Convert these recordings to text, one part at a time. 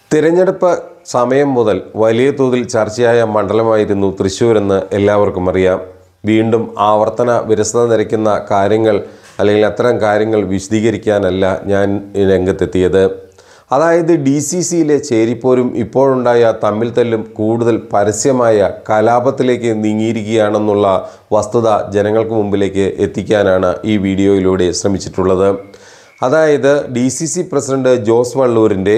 തിരഞ്ഞെടുപ്പ് സമയം മുതൽ വലിയ തോതിൽ ചർച്ചയായ മണ്ഡലമായിരുന്നു തൃശ്ശൂരെന്ന് എല്ലാവർക്കും അറിയാം. വീണ്ടും ആവർത്തന വിരസത നിരക്കുന്ന കാര്യങ്ങൾ അല്ലെങ്കിൽ അത്തരം കാര്യങ്ങൾ വിശദീകരിക്കാനല്ല ഞാൻ രംഗത്തെത്തിയത്. അതായത് DCCയിലെ ചേരിപ്പോരും ഇപ്പോഴുണ്ടായ തമ്മിൽ തല്ലും കൂടുതൽ പരസ്യമായ കലാപത്തിലേക്ക് നീങ്ങിയിരിക്കുകയാണെന്നുള്ള വസ്തുത ജനങ്ങൾക്ക് മുമ്പിലേക്ക് എത്തിക്കാനാണ് ഈ വീഡിയോയിലൂടെ ശ്രമിച്ചിട്ടുള്ളത്. അതായത് DCC പ്രസിഡന്റ് ജോസ് വള്ളൂരിൻ്റെ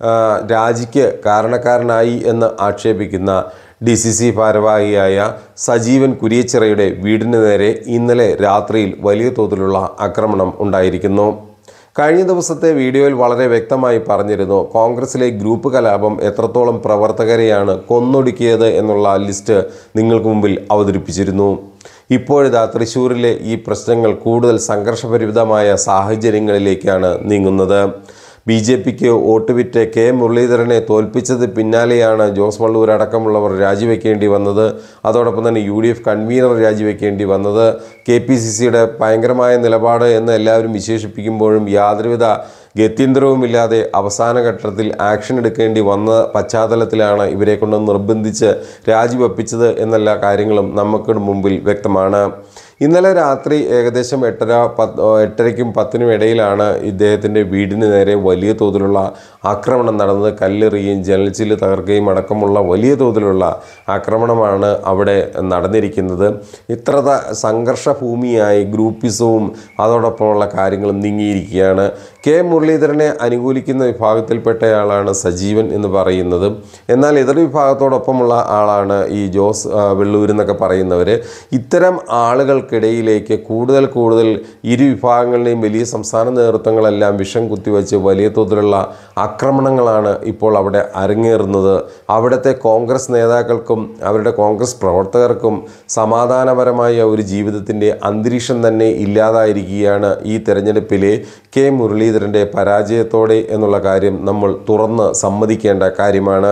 രാജിക്ക് കാരണക്കാരനായി എന്ന് ആക്ഷേപിക്കുന്ന DCC ഭാരവാഹിയായ സജീവൻ കുരിയച്ചിറയുടെ വീടിന് നേരെ ഇന്നലെ രാത്രിയിൽ വലിയ തോതിലുള്ള ആക്രമണം ഉണ്ടായിരിക്കുന്നു. കഴിഞ്ഞ ദിവസത്തെ വീഡിയോയിൽ വളരെ വ്യക്തമായി പറഞ്ഞിരുന്നു, കോൺഗ്രസിലെ ഗ്രൂപ്പ് കലാപം എത്രത്തോളം പ്രവർത്തകരെയാണ് കൊന്നൊടുക്കിയത് എന്നുള്ള ലിസ്റ്റ് നിങ്ങൾക്ക് മുമ്പിൽ അവതരിപ്പിച്ചിരുന്നു. ഇപ്പോഴിതാ തൃശ്ശൂരിലെ ഈ പ്രശ്നങ്ങൾ കൂടുതൽ സംഘർഷപരിമിതമായ സാഹചര്യങ്ങളിലേക്കാണ് നീങ്ങുന്നത്. BJPക്ക് വോട്ട് വിറ്റ് K മുരളീധരനെ തോൽപ്പിച്ചത് പിന്നാലെയാണ് ജോസ് വള്ളൂർ അടക്കമുള്ളവർ രാജിവെക്കേണ്ടി വന്നത്. അതോടൊപ്പം തന്നെ UDF കൺവീനർ രാജിവെക്കേണ്ടി വന്നത്. KPCCയുടെ ഭയങ്കരമായ നിലപാട് എന്ന് എല്ലാവരും വിശേഷിപ്പിക്കുമ്പോഴും യാതൊരുവിധ ഗത്യന്തരവുമില്ലാതെ അവസാന ഘട്ടത്തിൽ ആക്ഷൻ എടുക്കേണ്ടി വന്ന പശ്ചാത്തലത്തിലാണ് ഇവരെ കൊണ്ട് നിർബന്ധിച്ച് രാജിവെപ്പിച്ചത് എന്നെല്ലാ കാര്യങ്ങളും നമുക്ക് മുമ്പിൽ വ്യക്തമാണ്. ഇന്നലെ രാത്രി ഏകദേശം 8:30-ക്കും 10-നും ഇടയിലാണ് ഇദ്ദേഹത്തിൻ്റെ വീടിന് നേരെ വലിയ തോതിലുള്ള ആക്രമണം നടന്നത്. കല്ലെറിയുകയും ജനൽച്ചില്ല് തകർക്കുകയും അടക്കമുള്ള വലിയ തോതിലുള്ള ആക്രമണമാണ് അവിടെ നടന്നിരിക്കുന്നത്. ഇത്ര സംഘർഷ ഭൂമിയായി ഗ്രൂപ്പിസവും അതോടൊപ്പമുള്ള കാര്യങ്ങളും നീങ്ങിയിരിക്കുകയാണ്. K മുരളീധരനെ അനുകൂലിക്കുന്ന വിഭാഗത്തിൽപ്പെട്ടയാളാണ് സജീവൻ എന്ന് പറയുന്നത്. എന്നാൽ എതിർ വിഭാഗത്തോടൊപ്പമുള്ള ആളാണ് ഈ ജോസ് വള്ളൂർ എന്നൊക്കെ പറയുന്നവർ. ഇത്തരം ആളുകൾക്കിടയിലേക്ക് കൂടുതൽ ഇരു വിഭാഗങ്ങളുടെയും വലിയ സംസ്ഥാന നേതൃത്വങ്ങളെല്ലാം വിഷം കുത്തിവെച്ച് വലിയ തോതിലുള്ള ആക്രമണങ്ങളാണ് ഇപ്പോൾ അവിടെ അരങ്ങേറുന്നത്. അവിടുത്തെ കോൺഗ്രസ് നേതാക്കൾക്കും അവരുടെ കോൺഗ്രസ് പ്രവർത്തകർക്കും സമാധാനപരമായ ഒരു ജീവിതത്തിൻ്റെ അന്തരീക്ഷം തന്നെ ഇല്ലാതായിരിക്കുകയാണ് ഈ തെരഞ്ഞെടുപ്പിലെ K മുരളീധരൻ്റെ പരാജയത്തോടെ എന്നുള്ള കാര്യം നമ്മൾ തുറന്ന് സമ്മതിക്കേണ്ട കാര്യമാണ്.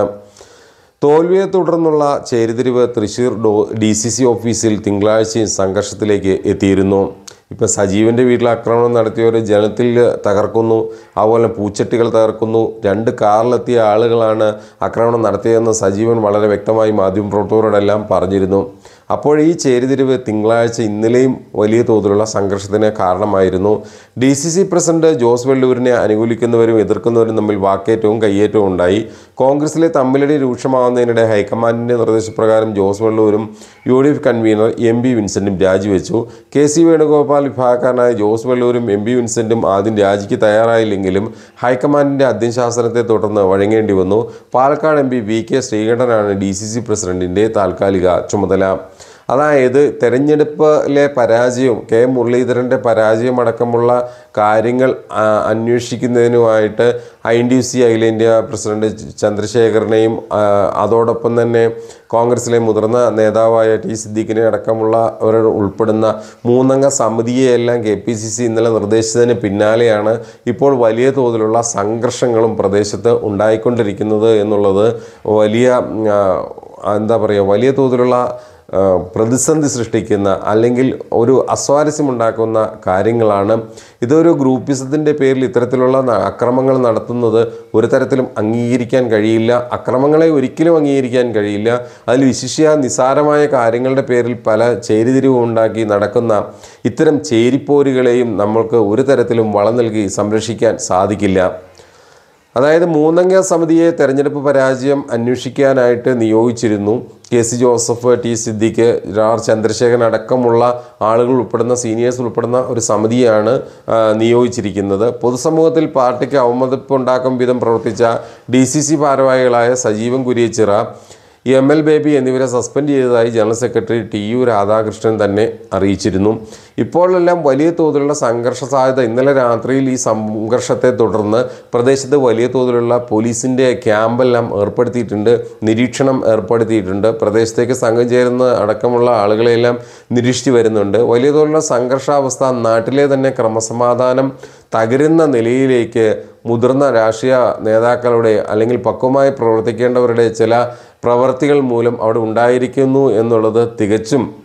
തോൽവിയെ തുടർന്നുള്ള ചേരിതിരിവ് തൃശ്ശൂർ DCC ഓഫീസിൽ തിങ്കളാഴ്ചയും സംഘർഷത്തിലേക്ക് എത്തിയിരുന്നു. ഇപ്പം സജീവൻ്റെ വീട്ടിൽ ആക്രമണം നടത്തിയവർ ജനത്തിൽ തകർക്കുന്നു, അതുപോലെ പൂച്ചട്ടികൾ തകർക്കുന്നു. 2 കാറിലെത്തിയ ആളുകളാണ് ആക്രമണം നടത്തിയതെന്ന് സജീവൻ വളരെ വ്യക്തമായി മാധ്യമപ്രവർത്തകരോടെല്ലാം പറഞ്ഞിരുന്നു. അപ്പോൾ ഈ ചേരിതിരിവ് തിങ്കളാഴ്ച ഇന്നലെയും വലിയ തോതിലുള്ള സംഘർഷത്തിന് കാരണമായിരുന്നു. DCC പ്രസിഡന്റ് ജോസ് വള്ളൂരിനെ അനുകൂലിക്കുന്നവരും എതിർക്കുന്നവരും തമ്മിൽ വാക്കേറ്റവും കയ്യേറ്റവും ഉണ്ടായി. കോൺഗ്രസിലെ തമ്മിലടി രൂക്ഷമാവുന്നതിനിടെ ഹൈക്കമാൻഡിൻ്റെ നിർദ്ദേശപ്രകാരം ജോസ് വള്ളൂരും UDF കൺവീനർ MB വിൻസെൻറ്റും രാജിവെച്ചു. KC വേണുഗോപാൽ വിഭാഗക്കാരനായ ജോസ് വള്ളൂരും MB വിൻസെൻറ്റും ആദ്യം രാജിക്ക് തയ്യാറായില്ലെങ്കിലും ഹൈക്കമാൻഡിൻ്റെ അധ്യശാസനത്തെ തുടർന്ന് വഴങ്ങേണ്ടി വന്നു. പാലക്കാട് MP VK ശ്രീകണ്ഠനാണ് DCC പ്രസിഡന്റിൻ്റെ താൽക്കാലിക ചുമതല. അതായത് തെരഞ്ഞെടുപ്പിലെ പരാജയവും K മുരളീധരൻ്റെ പരാജയം അടക്കമുള്ള കാര്യങ്ങൾ അന്വേഷിക്കുന്നതിനുമായിട്ട് INTUC അഖിലേന്ത്യാ പ്രസിഡന്റ് ചന്ദ്രശേഖരനെയും അതോടൊപ്പം തന്നെ കോൺഗ്രസിലെ മുതിർന്ന നേതാവായ T സിദ്ദീഖിനെ അടക്കമുള്ളവർ ഉൾപ്പെടുന്ന 3-അംഗ സമിതിയെയെല്ലാം KPCC ഇന്നലെ നിർദ്ദേശിച്ചതിന് പിന്നാലെയാണ് ഇപ്പോൾ വലിയ തോതിലുള്ള സംഘർഷങ്ങളും പ്രദേശത്ത് ഉണ്ടായിക്കൊണ്ടിരിക്കുന്നത് എന്നുള്ളത് വലിയ തോതിലുള്ള പ്രതിസന്ധി സൃഷ്ടിക്കുന്ന അല്ലെങ്കിൽ ഒരു അസ്വാരസ്യമുണ്ടാക്കുന്ന കാര്യങ്ങളാണ്. ഇതൊരു ഗ്രൂപ്പിസത്തിൻ്റെ പേരിൽ ഇത്തരത്തിലുള്ള അക്രമങ്ങൾ നടത്തുന്നത് ഒരു തരത്തിലും അംഗീകരിക്കാൻ കഴിയില്ല. അക്രമങ്ങളെ ഒരിക്കലും അംഗീകരിക്കാൻ കഴിയില്ല. അതിൽ വിശിഷ്യ നിസാരമായ കാര്യങ്ങളുടെ പേരിൽ പല ചേരിതിരിവും ഉണ്ടാക്കി നടക്കുന്ന ഇത്തരം ചേരിപ്പോരുകളെയും നമ്മൾക്ക് ഒരു തരത്തിലും വളം നൽകി സംരക്ഷിക്കാൻ സാധിക്കില്ല. അതായത് 3-അംഗ സമിതിയെ തെരഞ്ഞെടുപ്പ് പരാജയം അന്വേഷിക്കാനായിട്ട് നിയോഗിച്ചിരുന്നു. KC Joseph, T Siddique, R Chandrasekharan അടക്കമുള്ള ആളുകൾ ഉൾപ്പെടുന്ന സീനിയേഴ്സ് ഉൾപ്പെടുന്ന ഒരു സമിതിയാണ് നിയോഗിച്ചിരിക്കുന്നത്. പൊതുസമൂഹത്തിൽ പാർട്ടിക്ക് അവമതിപ്പുണ്ടാക്കും വിധം പ്രവർത്തിച്ച DCC ഭാരവാഹികളായ സജീവൻ കുരിയച്ചിറ, ML ബേബി എന്നിവരെ സസ്പെൻഡ് ചെയ്തതായി ജനറൽ സെക്രട്ടറി TU രാധാകൃഷ്ണൻ തന്നെ അറിയിച്ചിരുന്നു. ഇപ്പോഴെല്ലാം വലിയ തോതിലുള്ള സംഘർഷ സാധ്യത. ഇന്നലെ രാത്രിയിൽ ഈ സംഘർഷത്തെ തുടർന്ന് പ്രദേശത്ത് വലിയ തോതിലുള്ള പോലീസിൻ്റെ ക്യാമ്പെല്ലാം ഏർപ്പെടുത്തിയിട്ടുണ്ട്, നിരീക്ഷണം ഏർപ്പെടുത്തിയിട്ടുണ്ട്. പ്രദേശത്തേക്ക് സംഘം ചേരുന്ന അടക്കമുള്ള ആളുകളെല്ലാം നിരീക്ഷിച്ചു വരുന്നുണ്ട്. വലിയ തോതിലുള്ള സംഘർഷാവസ്ഥ നാട്ടിലെ തന്നെ ക്രമസമാധാനം തകരുന്ന നിലയിലേക്ക് മുതിർന്ന രാഷ്ട്രീയ നേതാക്കളുടെ അല്ലെങ്കിൽ പക്വമായി പ്രവർത്തിക്കേണ്ടവരുടെ ചില പ്രവർത്തികൾ മൂലം അവിടെ ഉണ്ടായിരിക്കുന്നു എന്നുള്ളത് തികച്ചും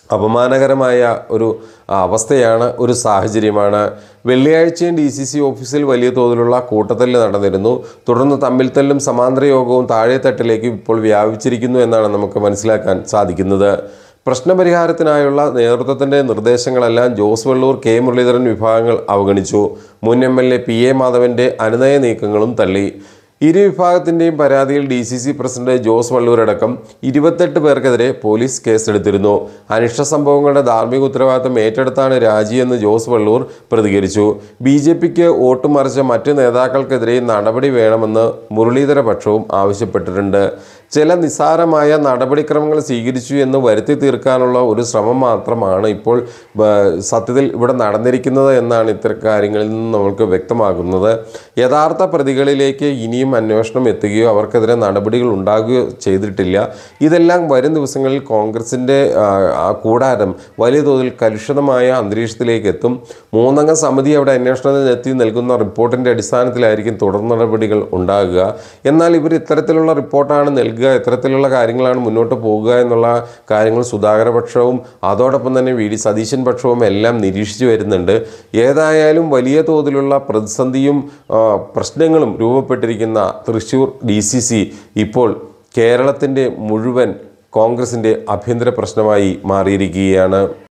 അപമാനകരമായ ഒരു അവസ്ഥയാണ്, ഒരു സാഹചര്യമാണ്. വെള്ളിയാഴ്ചയും DCC ഓഫീസിൽ വലിയ തോതിലുള്ള കൂട്ടത്തല്ല് നടന്നിരുന്നു. തുടർന്ന് തമ്മിൽത്തല്ലും സമാന്തര യോഗവും താഴെത്തട്ടിലേക്ക് ഇപ്പോൾ വ്യാപിച്ചിരിക്കുന്നു എന്നാണ് നമുക്ക് മനസ്സിലാക്കാൻ സാധിക്കുന്നത്. പ്രശ്നപരിഹാരത്തിനായുള്ള നേതൃത്വത്തിൻ്റെ നിർദ്ദേശങ്ങളെല്ലാം ജോസ് വള്ളൂർ, K മുരളീധരൻ വിഭാഗങ്ങൾ അവഗണിച്ചു. മുൻ MLA PA മാധവൻ്റെ അനുനയ നീക്കങ്ങളും തള്ളി. ഇരു വിഭാഗത്തിൻ്റെയും പരാതിയിൽ DCC പ്രസിഡന്റ് ജോസ് വള്ളൂരടക്കം 28 പേർക്കെതിരെ പോലീസ് കേസെടുത്തിരുന്നു. അനിഷ്ട സംഭവങ്ങളുടെ ധാർമ്മിക ഉത്തരവാദിത്തം ഏറ്റെടുത്താണ് രാജിയെന്ന് ജോസ് വള്ളൂർ പ്രതികരിച്ചു. BJPക്ക് വോട്ട് മറിച്ച മറ്റ് നേതാക്കൾക്കെതിരെ നടപടി വേണമെന്ന് മുരളീധര പക്ഷവും ആവശ്യപ്പെട്ടിട്ടുണ്ട്. ചില നിസ്സാരമായ നടപടിക്രമങ്ങൾ സ്വീകരിച്ചു എന്ന് വരുത്തി തീർക്കാനുള്ള ഒരു ശ്രമം മാത്രമാണ് ഇപ്പോൾ സത്യത്തിൽ ഇവിടെ നടന്നിരിക്കുന്നത് എന്നാണ് ഇത്തരം കാര്യങ്ങളിൽ നിന്ന് നമുക്ക് വ്യക്തമാകുന്നത്. യഥാർത്ഥ പ്രതികളിലേക്ക് ഇനിയും അന്വേഷണം എത്തുകയോ അവർക്കെതിരെ നടപടികൾ ഉണ്ടാകുകയോ ചെയ്തിട്ടില്ല. ഇതെല്ലാം വരും ദിവസങ്ങളിൽ കോൺഗ്രസിൻ്റെ കൂടാരം വലിയ തോതിൽ കലുഷിതമായ അന്തരീക്ഷത്തിലേക്ക് എത്തും. 3 അംഗ സമിതി അവിടെ അന്വേഷണത്തിനെത്തി നൽകുന്ന റിപ്പോർട്ടിൻ്റെ അടിസ്ഥാനത്തിലായിരിക്കും തുടർ നടപടികൾ ഉണ്ടാകുക. എന്നാൽ ഇവർ ഇത്തരത്തിലുള്ള റിപ്പോർട്ടാണ് നൽകുക, ഇത്തരത്തിലുള്ള കാര്യങ്ങളാണ് മുന്നോട്ട് പോകുക എന്നുള്ള കാര്യങ്ങൾ സുധാകര പക്ഷവും അതോടൊപ്പം തന്നെ VD സതീശൻ പക്ഷവും എല്ലാം നിരീക്ഷിച്ചു വരുന്നുണ്ട്. ഏതായാലും വലിയ തോതിലുള്ള പ്രതിസന്ധിയും പ്രശ്നങ്ങളും രൂപപ്പെട്ടിരിക്കുന്ന തൃശ്ശൂർ DCC ഇപ്പോൾ കേരളത്തിൻ്റെ മുഴുവൻ കോൺഗ്രസിൻ്റെ ആഭ്യന്തര പ്രശ്നമായി മാറിയിരിക്കുകയാണ്.